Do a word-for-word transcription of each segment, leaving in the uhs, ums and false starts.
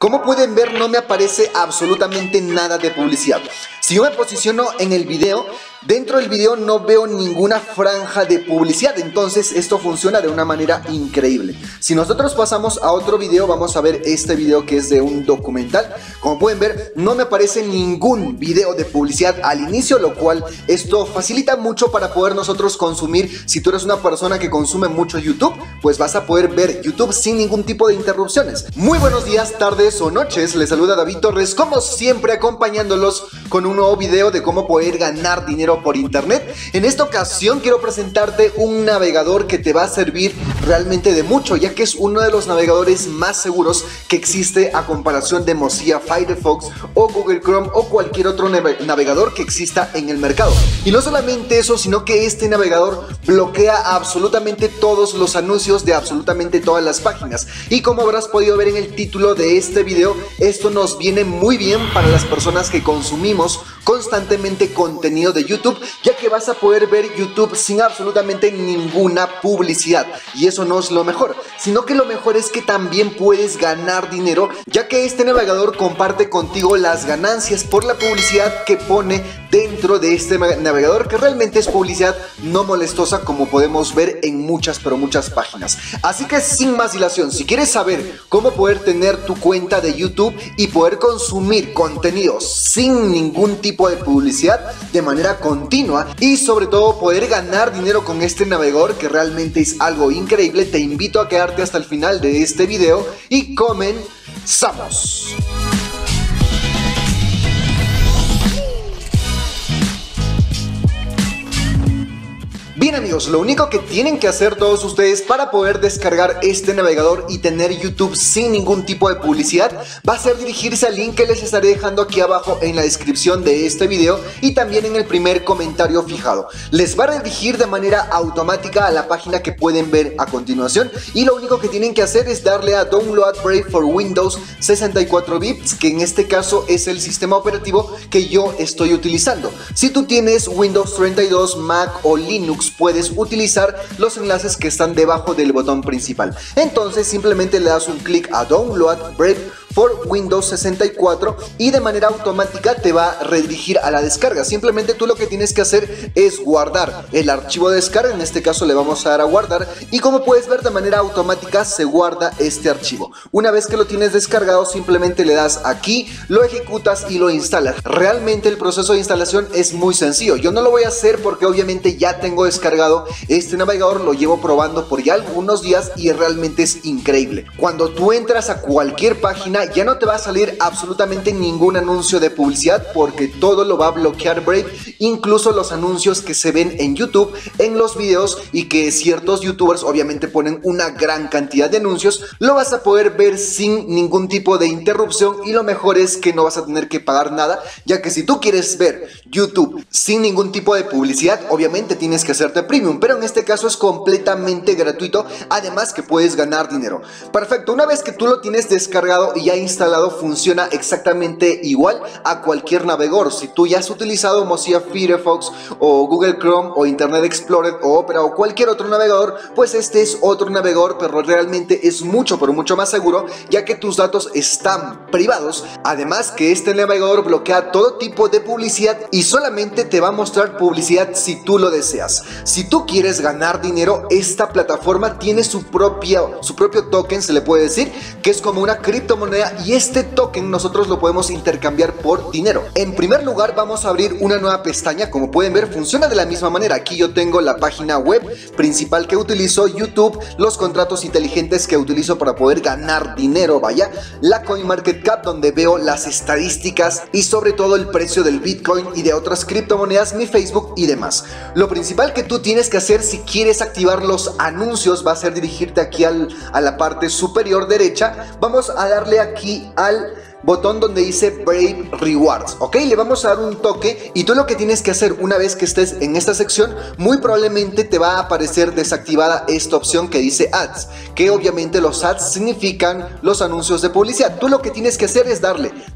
Como pueden ver, no me aparece absolutamente nada de publicidad. Si yo me posiciono en el video, dentro del video no veo ninguna franja de publicidad, entonces esto funciona de una manera increíble. Si nosotros pasamos a otro video, vamos a ver este video que es de un documental. Como pueden ver, no me aparece ningún video de publicidad al inicio, lo cual esto facilita mucho para poder nosotros consumir. Si tú eres una persona que consume mucho YouTube, pues vas a poder ver YouTube sin ningún tipo de interrupciones. Muy buenos días, tardes o noches, les saluda David Torres, como siempre acompañándolos con un nuevo video de cómo poder ganar dinero por internet. En esta ocasión quiero presentarte un navegador que te va a servir realmente de mucho, ya que es uno de los navegadores más seguros que existe a comparación de Mozilla Firefox o Google Chrome o cualquier otro navegador que exista en el mercado. Y no solamente eso, sino que este navegador bloquea absolutamente todos los anuncios de absolutamente todas las páginas. Y como habrás podido ver en el título de este video, esto nos viene muy bien para las personas que consumimos constantemente contenido de YouTube, ya que vas a poder ver YouTube sin absolutamente ninguna publicidad. Y eso no es lo mejor, sino que lo mejor es que también puedes ganar dinero, ya que este navegador comparte contigo las ganancias por la publicidad que pone dentro de este navegador, que realmente es publicidad no molestosa, como podemos ver en muchas pero muchas páginas. Así que sin más dilación, si quieres saber cómo poder tener tu cuenta de YouTube y poder consumir contenidos sin ningún tipo de publicidad de manera continua y sobre todo poder ganar dinero con este navegador, que realmente es algo increíble, te invito a quedarte hasta el final de este video y comenzamos. Bien amigos, lo único que tienen que hacer todos ustedes para poder descargar este navegador y tener YouTube sin ningún tipo de publicidad va a ser dirigirse al link que les estaré dejando aquí abajo en la descripción de este video y también en el primer comentario fijado. Les va a dirigir de manera automática a la página que pueden ver a continuación y lo único que tienen que hacer es darle a Download Brave for Windows sesenta y cuatro bits, que en este caso es el sistema operativo que yo estoy utilizando. Si tú tienes Windows treinta y dos, Mac o Linux, puedes utilizar los enlaces que están debajo del botón principal. Entonces simplemente le das un clic a Download Brave for Windows sesenta y cuatro y de manera automática te va a redirigir a la descarga. Simplemente tú lo que tienes que hacer es guardar el archivo de descarga, en este caso le vamos a dar a guardar y como puedes ver de manera automática se guarda este archivo. Una vez que lo tienes descargado simplemente le das aquí, lo ejecutas y lo instalas. Realmente el proceso de instalación es muy sencillo. Yo no lo voy a hacer porque obviamente ya tengo descargado este navegador, lo llevo probando por ya algunos días y realmente es increíble. Cuando tú entras a cualquier página ya no te va a salir absolutamente ningún anuncio de publicidad porque todo lo va a bloquear Brave, incluso los anuncios que se ven en YouTube en los videos y que ciertos youtubers obviamente ponen una gran cantidad de anuncios, lo vas a poder ver sin ningún tipo de interrupción y lo mejor es que no vas a tener que pagar nada, ya que si tú quieres ver YouTube sin ningún tipo de publicidad obviamente tienes que hacerte premium, pero en este caso es completamente gratuito, además que puedes ganar dinero. Perfecto, una vez que tú lo tienes descargado y ya instalado, funciona exactamente igual a cualquier navegador. Si tú ya has utilizado Mozilla Firefox o Google Chrome o Internet Explorer o Opera o cualquier otro navegador, pues este es otro navegador, pero realmente es mucho pero mucho más seguro, ya que tus datos están privados. Además que este navegador bloquea todo tipo de publicidad y solamente te va a mostrar publicidad si tú lo deseas. Si tú quieres ganar dinero, esta plataforma tiene su propia, su propio token, se le puede decir, que es como una criptomoneda, y este token nosotros lo podemos intercambiar por dinero. En primer lugar vamos a abrir una nueva pestaña. Como pueden ver funciona de la misma manera. Aquí yo tengo la página web principal que utilizo, YouTube, los contratos inteligentes que utilizo para poder ganar dinero, vaya, la CoinMarketCap donde veo las estadísticas y sobre todo el precio del Bitcoin y de otras criptomonedas, mi Facebook y demás. Lo principal que tú tienes que hacer si quieres activar los anuncios va a ser dirigirte aquí al, a la parte superior derecha. Vamos a darle aquí al botón donde dice Brave Rewards, ok, le vamos a dar un toque y tú lo que tienes que hacer una vez que estés en esta sección, muy probablemente te va a aparecer desactivada esta opción que dice Ads, que obviamente los Ads significan los anuncios de publicidad. Tú lo que tienes que hacer es darle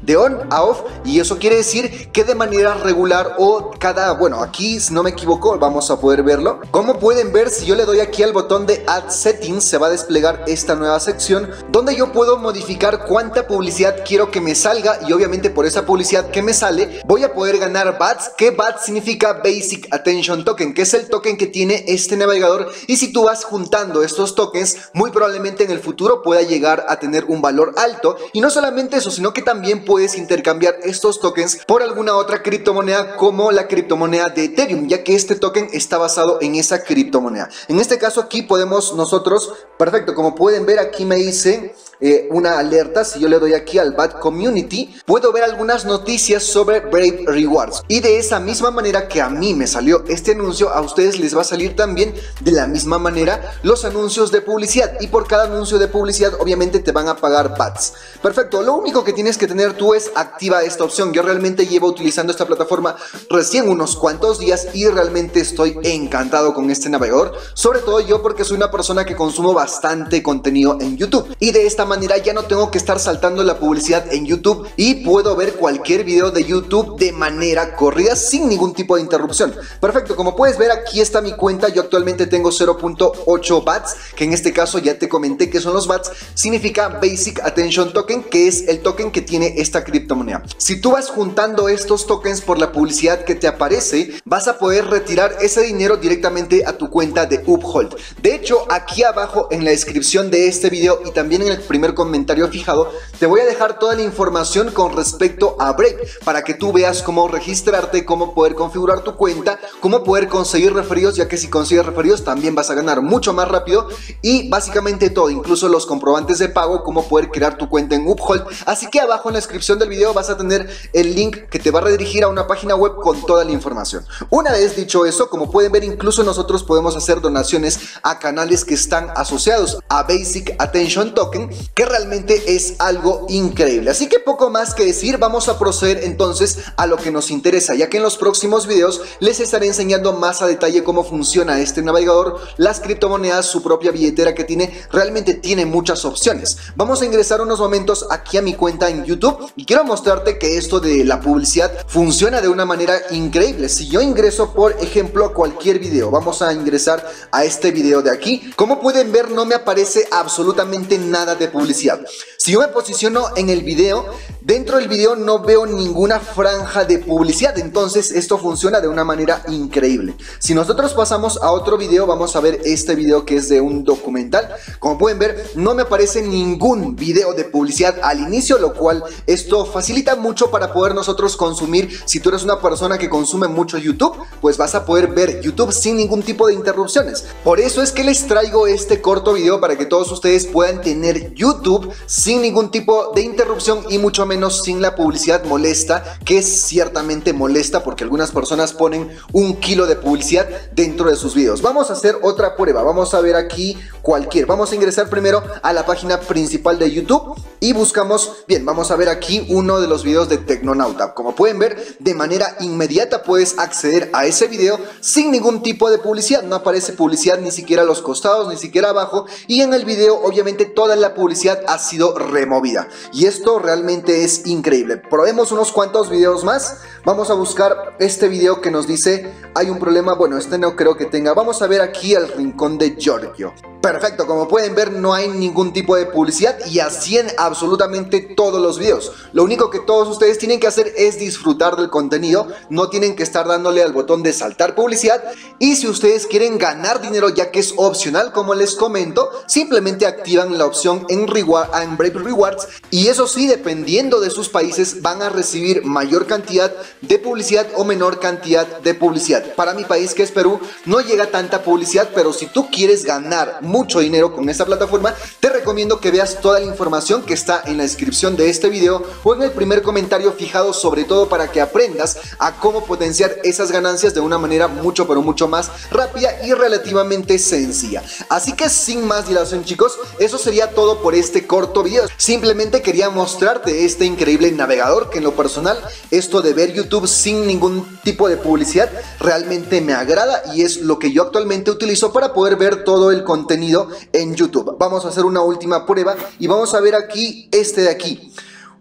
de on a off, y eso quiere decir que de manera regular o cada, bueno, aquí si no me equivoco vamos a poder verlo. Como pueden ver, si yo le doy aquí al botón de Ad Settings, se va a desplegar esta nueva sección donde yo puedo modificar cuánta publicidad quiero que me salga, y obviamente por esa publicidad que me sale voy a poder ganar B A T S, que B A T S significa Basic Attention Token, que es el token que tiene este navegador, y si tú vas juntando estos tokens, muy probablemente en el futuro pueda llegar a tener un valor alto. Y no solamente eso, sino que también puedes intercambiar estos tokens por alguna otra criptomoneda, como la criptomoneda de Ethereum, ya que este token está basado en esa criptomoneda. En este caso aquí podemos nosotros, perfecto, como pueden ver aquí me dice eh, una alerta. Si yo le doy aquí al B A T Community, puedo ver algunas noticias sobre Brave Rewards, y de esa misma manera que a mí me salió este anuncio, a ustedes les va a salir también de la misma manera los anuncios de publicidad, y por cada anuncio de publicidad obviamente te van a pagar B A T S. Perfecto, lo único que tienes que tener tú es activa esta opción. Yo realmente llevo utilizando esta plataforma recién unos cuantos días y realmente estoy encantado con este navegador, sobre todo yo porque soy una persona que consumo bastante contenido en YouTube, y de esta manera ya no tengo que estar saltando la publicidad en YouTube y puedo ver cualquier video de YouTube de manera corrida sin ningún tipo de interrupción. Perfecto, como puedes ver aquí está mi cuenta. Yo actualmente tengo cero punto ocho B A T S, que en este caso ya te comenté que son los B A T S, significa Basic Attention Token, que es el token que tiene esta criptomoneda. Si tú vas juntando estos tokens por la publicidad que te aparece, vas a poder retirar ese dinero directamente a tu cuenta de Uphold. De hecho, aquí abajo en la descripción de este video y también en el primer comentario fijado, te voy a dejar toda la información con respecto a Brave, para que tú veas cómo registrarte, cómo poder configurar tu cuenta, cómo poder conseguir referidos, ya que si consigues referidos también vas a ganar mucho más rápido, y básicamente todo, incluso los comprobantes de pago, cómo poder crear tu cuenta en Uphold. Así que abajo en la descripción del video vas a tener el link que te va a redirigir a una página web con toda la información. Una vez dicho eso, como pueden ver, incluso nosotros podemos hacer donaciones a canales que están asociados a Basic Attention Token, que realmente es algo increíble. Así que poco más que decir, vamos a proceder entonces a lo que nos interesa, ya que en los próximos videos les estaré enseñando más a detalle cómo funciona este navegador, las criptomonedas, su propia billetera que tiene. Realmente tiene muchas opciones. Vamos a ingresar unos momentos aquí a mi cuenta en YouTube y quiero mostrarte que esto de la publicidad funciona de una manera increíble. Si yo ingreso, por ejemplo, a cualquier video, vamos a ingresar a este video de aquí, como pueden ver no me aparece absolutamente nada de publicidad. Si yo me posiciono en el video, dentro del video no veo ninguna franja de publicidad. Entonces esto funciona de una manera increíble. Si nosotros pasamos a otro video, vamos a ver este video que es de un documental. Como pueden ver, no me aparece ningún video de publicidad al inicio, lo cual esto facilita mucho para poder nosotros consumir. Si tú eres una persona que consume mucho YouTube, pues vas a poder ver YouTube sin ningún tipo de interrupciones. Por eso es que les traigo este corto video, para que todos ustedes puedan tener YouTube sin ningún tipo de interrupción y mucho menos sin la publicidad molesta, que ciertamente molesta porque algunas personas ponen un kilo de publicidad dentro de sus videos. Vamos a hacer otra prueba. Vamos a ver aquí cualquier. Vamos a ingresar primero a la página principal de YouTube y buscamos, bien, vamos a ver aquí uno de los videos de Tecnonauta. Como pueden ver, de manera inmediata puedes acceder a ese video sin ningún tipo de publicidad. No aparece publicidad ni siquiera a los costados, ni siquiera abajo, y en el video obviamente toda la publicidad ha sido removida, y esto realmente es increíble. Probemos unos cuantos videos más. Vamos a buscar este video que nos dice hay un problema. Bueno, este no creo que tenga. Vamos a ver aquí el rincón de Giorgio. Perfecto, como pueden ver no hay ningún tipo de publicidad, y así en absolutamente todos los videos. Lo único que todos ustedes tienen que hacer es disfrutar del contenido, no tienen que estar dándole al botón de saltar publicidad. Y si ustedes quieren ganar dinero, ya que es opcional como les comento, simplemente activan la opción en, reward, en Brave Rewards, y eso sí, dependiendo de sus países van a recibir mayor cantidad de publicidad o menor cantidad de publicidad. Para mi país, que es Perú, no llega tanta publicidad, pero si tú quieres ganar mucho dinero con esta plataforma, te recomiendo que veas toda la información que está en la descripción de este video o en el primer comentario fijado, sobre todo para que aprendas a cómo potenciar esas ganancias de una manera mucho pero mucho más rápida y relativamente sencilla. Así que sin más dilación, chicos, eso sería todo por este corto video. Simplemente quería mostrarte este increíble navegador que en lo personal, esto de ver YouTube sin ningún tipo de publicidad realmente me agrada, y es lo que yo actualmente utilizo para poder ver todo el contenido en YouTube. Vamos a hacer una última prueba y vamos a ver aquí este de aquí.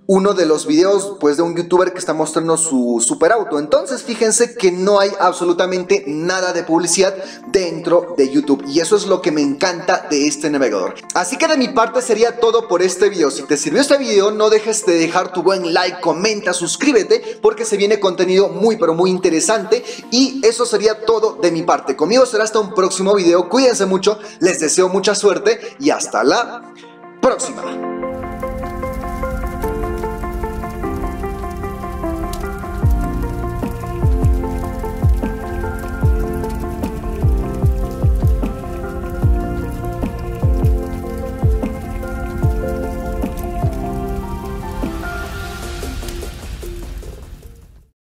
uno de los videos pues de un youtuber que está mostrando su superauto. Entonces fíjense que no hay absolutamente nada de publicidad dentro de YouTube, y eso es lo que me encanta de este navegador. Así que de mi parte sería todo por este video. Si te sirvió este video, no dejes de dejar tu buen like, comenta, suscríbete, porque se viene contenido muy pero muy interesante. Y eso sería todo de mi parte. Conmigo será hasta un próximo video. Cuídense mucho, les deseo mucha suerte y hasta la próxima.